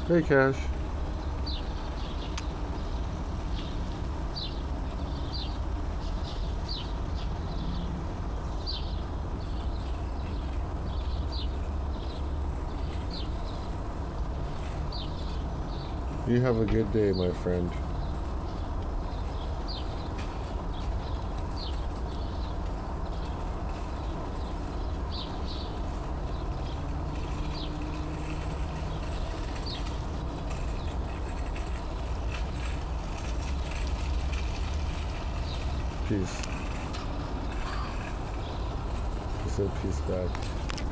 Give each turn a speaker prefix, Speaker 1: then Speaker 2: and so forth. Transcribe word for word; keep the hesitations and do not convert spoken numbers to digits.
Speaker 1: Hey, Cash. You have a good day, my friend. Peace. He said peace back.